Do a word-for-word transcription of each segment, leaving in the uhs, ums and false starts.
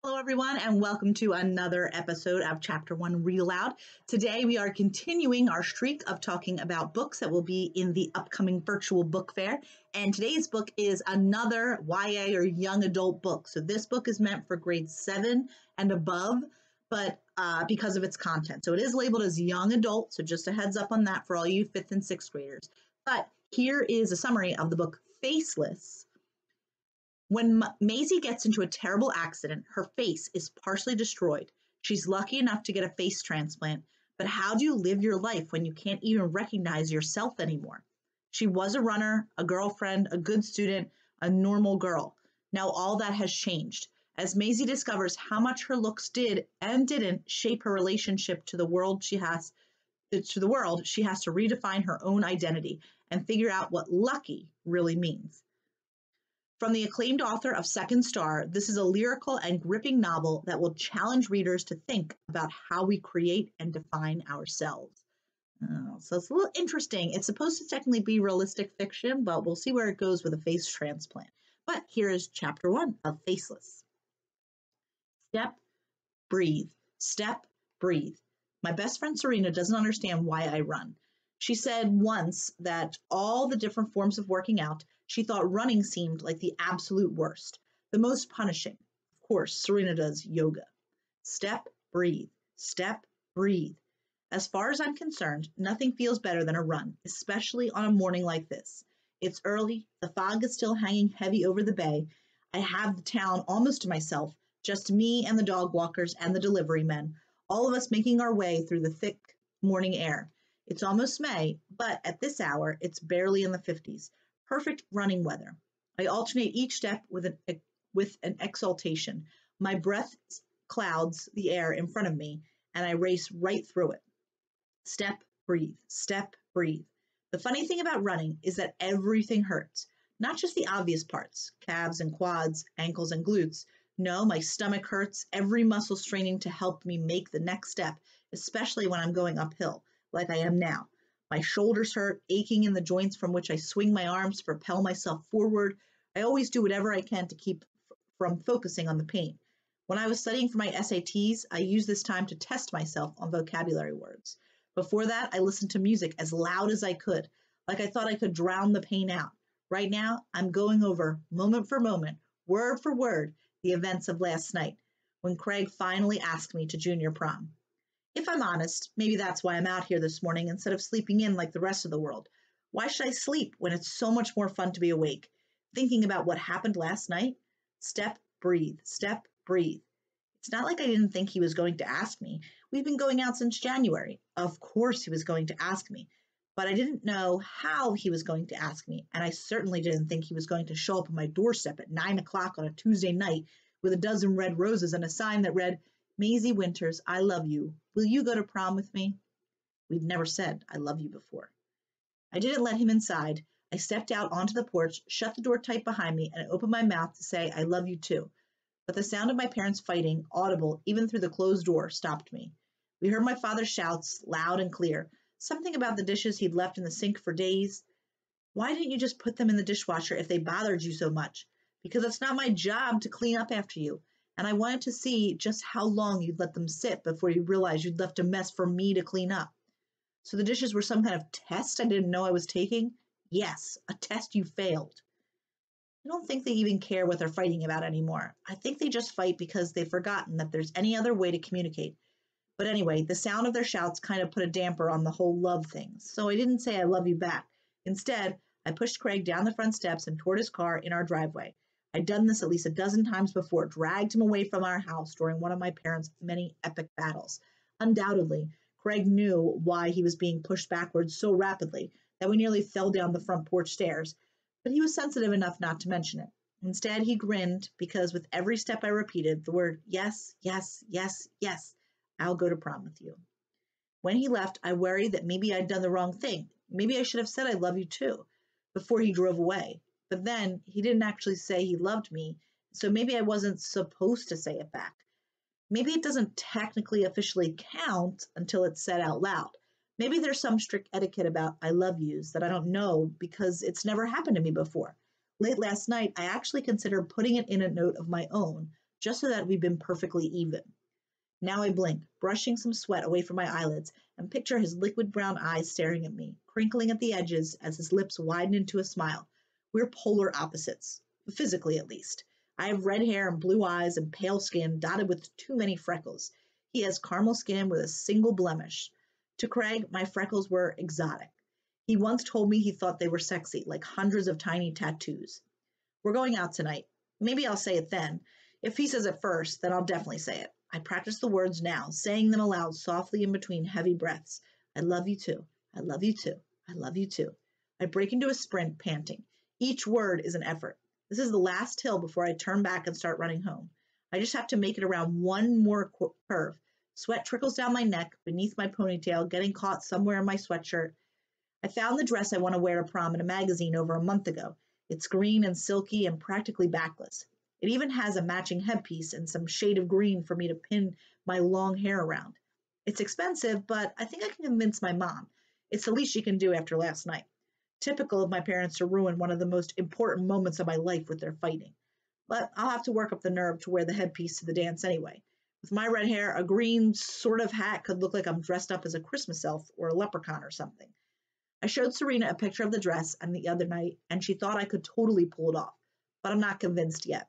Hello, everyone, and welcome to another episode of Chapter One Read Aloud. Today, we are continuing our streak of talking about books that will be in the upcoming virtual book fair. And today's book is another Y A or young adult book. So this book is meant for grade seven and above, but uh, because of its content. So it is labeled as young adult. So just a heads up on that for all you fifth and sixth graders. But here is a summary of the book Faceless. When Maisie gets into a terrible accident, her face is partially destroyed. She's lucky enough to get a face transplant, but how do you live your life when you can't even recognize yourself anymore? She was a runner, a girlfriend, a good student, a normal girl. Now all that has changed. As Maisie discovers how much her looks did and didn't shape her relationship to the world she has to the world, she has to redefine her own identity and figure out what lucky really means. From the acclaimed author of Second Star, this is a lyrical and gripping novel that will challenge readers to think about how we create and define ourselves. Uh, so it's a little interesting. It's supposed to technically be realistic fiction, but we'll see where it goes with a face transplant. But here is chapter one of Faceless. Step, breathe. Step, breathe. My best friend Serena doesn't understand why I run. She said once that all the different forms of working out, she thought running seemed like the absolute worst, the most punishing. Of course, Serena does yoga. Step, breathe. Step, breathe. As far as I'm concerned, nothing feels better than a run, especially on a morning like this. It's early, the fog is still hanging heavy over the bay. I have the town almost to myself, just me and the dog walkers and the delivery men, all of us making our way through the thick morning air. It's almost May, but at this hour, it's barely in the fifties. Perfect running weather. I alternate each step with an, with an exaltation. My breath clouds the air in front of me, and I race right through it. Step, breathe. Step, breathe. The funny thing about running is that everything hurts. Not just the obvious parts, calves and quads, ankles and glutes. No, my stomach hurts, every muscle straining to help me make the next step, especially when I'm going uphill, like I am now. My shoulders hurt, aching in the joints from which I swing my arms to propel myself forward. I always do whatever I can to keep f- from focusing on the pain. When I was studying for my S A Ts, I used this time to test myself on vocabulary words. Before that, I listened to music as loud as I could, like I thought I could drown the pain out. Right now, I'm going over, moment for moment, word for word, the events of last night, when Craig finally asked me to junior prom. If I'm honest, maybe that's why I'm out here this morning instead of sleeping in like the rest of the world. Why should I sleep when it's so much more fun to be awake? Thinking about what happened last night? Step, breathe, step, breathe. It's not like I didn't think he was going to ask me. We've been going out since January. Of course he was going to ask me. But I didn't know how he was going to ask me, and I certainly didn't think he was going to show up on my doorstep at nine o'clock on a Tuesday night with a dozen red roses and a sign that read, Maisie Winters, I love you. Will you go to prom with me? We'd never said I love you before. I didn't let him inside. I stepped out onto the porch, shut the door tight behind me, and opened my mouth to say I love you too. But the sound of my parents fighting, audible even through the closed door, stopped me. We heard my father's shouts, loud and clear. Something about the dishes he'd left in the sink for days. Why didn't you just put them in the dishwasher if they bothered you so much? Because it's not my job to clean up after you. And I wanted to see just how long you'd let them sit before you realized you'd left a mess for me to clean up. So the dishes were some kind of test I didn't know I was taking? Yes, a test you failed. I don't think they even care what they're fighting about anymore. I think they just fight because they've forgotten that there's any other way to communicate. But anyway, the sound of their shouts kind of put a damper on the whole love thing. So I didn't say I love you back. Instead, I pushed Craig down the front steps and toward his car in our driveway. I'd done this at least a dozen times before, dragged him away from our house during one of my parents' many epic battles. Undoubtedly, Craig knew why he was being pushed backwards so rapidly that we nearly fell down the front porch stairs, but he was sensitive enough not to mention it. Instead, he grinned because with every step I repeated the word yes, yes, yes, yes, I'll go to prom with you. When he left, I worried that maybe I'd done the wrong thing. Maybe I should have said I love you too before he drove away. But then he didn't actually say he loved me, so maybe I wasn't supposed to say it back. Maybe it doesn't technically officially count until it's said out loud. Maybe there's some strict etiquette about I love yous that I don't know because it's never happened to me before. Late last night, I actually considered putting it in a note of my own, just so that we'd been perfectly even. Now I blink, brushing some sweat away from my eyelids, and picture his liquid brown eyes staring at me, crinkling at the edges as his lips widen into a smile. We're polar opposites, physically at least. I have red hair and blue eyes and pale skin dotted with too many freckles. He has caramel skin with a single blemish. To Craig, my freckles were exotic. He once told me he thought they were sexy, like hundreds of tiny tattoos. We're going out tonight. Maybe I'll say it then. If he says it first, then I'll definitely say it. I practice the words now, saying them aloud softly in between heavy breaths. I love you too. I love you too. I love you too. I break into a sprint, panting. Each word is an effort. This is the last hill before I turn back and start running home. I just have to make it around one more curve. Sweat trickles down my neck, beneath my ponytail, getting caught somewhere in my sweatshirt. I found the dress I want to wear to prom in a magazine over a month ago. It's green and silky and practically backless. It even has a matching headpiece and some shade of green for me to pin my long hair around. It's expensive, but I think I can convince my mom. It's the least she can do after last night. Typical of my parents to ruin one of the most important moments of my life with their fighting. But I'll have to work up the nerve to wear the headpiece to the dance anyway. With my red hair, a green sort of hat could look like I'm dressed up as a Christmas elf or a leprechaun or something. I showed Serena a picture of the dress and the other night, and she thought I could totally pull it off, but I'm not convinced yet.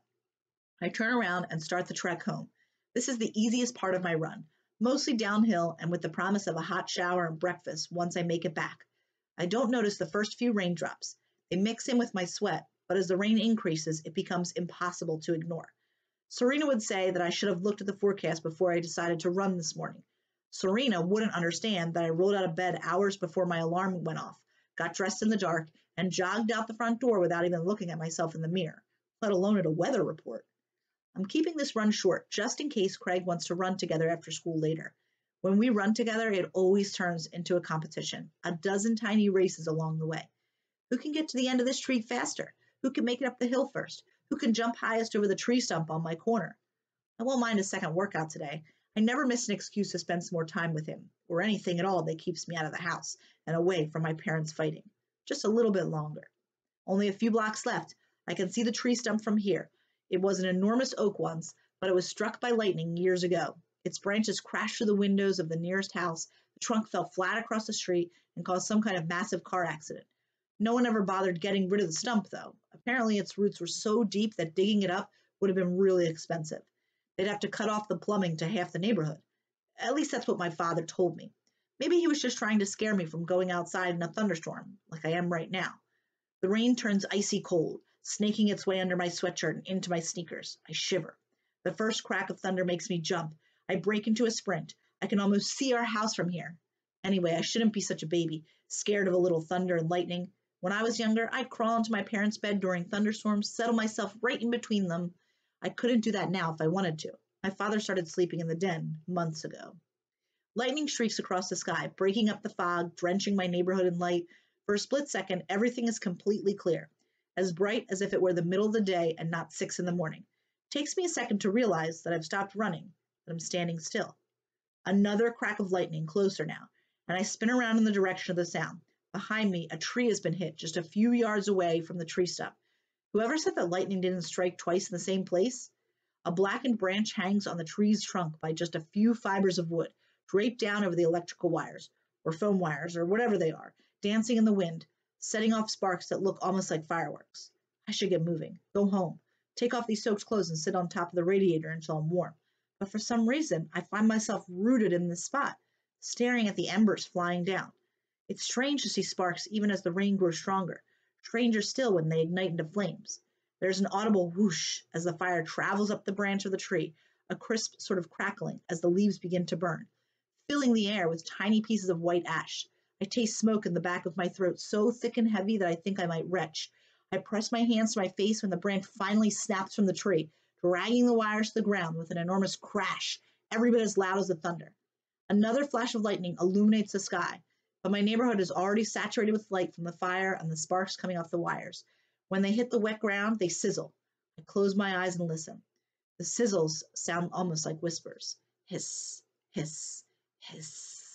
I turn around and start the trek home. This is the easiest part of my run, mostly downhill and with the promise of a hot shower and breakfast once I make it back. I don't notice the first few raindrops. They mix in with my sweat, but as the rain increases, it becomes impossible to ignore. Serena would say that I should have looked at the forecast before I decided to run this morning. Serena wouldn't understand that I rolled out of bed hours before my alarm went off, got dressed in the dark, and jogged out the front door without even looking at myself in the mirror, let alone at a weather report. I'm keeping this run short just in case Craig wants to run together after school later. When we run together, it always turns into a competition, a dozen tiny races along the way. Who can get to the end of this tree faster? Who can make it up the hill first? Who can jump highest over the tree stump on my corner? I won't mind a second workout today. I never miss an excuse to spend some more time with him, or anything at all that keeps me out of the house and away from my parents fighting. Just a little bit longer. Only a few blocks left. I can see the tree stump from here. It was an enormous oak once, but it was struck by lightning years ago. Its branches crashed through the windows of the nearest house, the trunk fell flat across the street, and caused some kind of massive car accident. No one ever bothered getting rid of the stump, though. Apparently its roots were so deep that digging it up would have been really expensive. They'd have to cut off the plumbing to half the neighborhood. At least that's what my father told me. Maybe he was just trying to scare me from going outside in a thunderstorm, like I am right now. The rain turns icy cold, snaking its way under my sweatshirt and into my sneakers. I shiver. The first crack of thunder makes me jump. I break into a sprint. I can almost see our house from here. Anyway, I shouldn't be such a baby, scared of a little thunder and lightning. When I was younger, I'd crawl into my parents' bed during thunderstorms, settle myself right in between them. I couldn't do that now if I wanted to. My father started sleeping in the den months ago. Lightning streaks across the sky, breaking up the fog, drenching my neighborhood in light. For a split second, everything is completely clear, as bright as if it were the middle of the day and not six in the morning. It takes me a second to realize that I've stopped running, that I'm standing still. Another crack of lightning, closer now, and I spin around in the direction of the sound. Behind me, a tree has been hit just a few yards away from the tree stump. Whoever said that lightning didn't strike twice in the same place? A blackened branch hangs on the tree's trunk by just a few fibers of wood, draped down over the electrical wires, or foam wires, or whatever they are, dancing in the wind, setting off sparks that look almost like fireworks. I should get moving, go home, take off these soaked clothes and sit on top of the radiator until I'm warm. But for some reason, I find myself rooted in this spot, staring at the embers flying down. It's strange to see sparks even as the rain grows stronger, stranger still when they ignite into flames. There's an audible whoosh as the fire travels up the branch of the tree, a crisp sort of crackling as the leaves begin to burn, filling the air with tiny pieces of white ash. I taste smoke in the back of my throat so thick and heavy that I think I might retch. I press my hands to my face when the branch finally snaps from the tree, dragging the wires to the ground with an enormous crash, every bit as loud as the thunder. Another flash of lightning illuminates the sky, but my neighborhood is already saturated with light from the fire and the sparks coming off the wires. When they hit the wet ground, they sizzle. I close my eyes and listen. The sizzles sound almost like whispers. Hiss, hiss, hiss.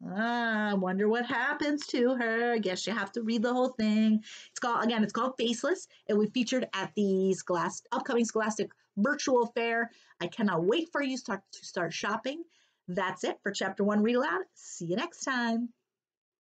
Ah, I wonder what happens to her. I guess you have to read the whole thing. It's called, again, it's called Faceless. It will be featured at the Scholastic, upcoming Scholastic Virtual Fair. I cannot wait for you start to start shopping. That's it for Chapter One Read Aloud. See you next time.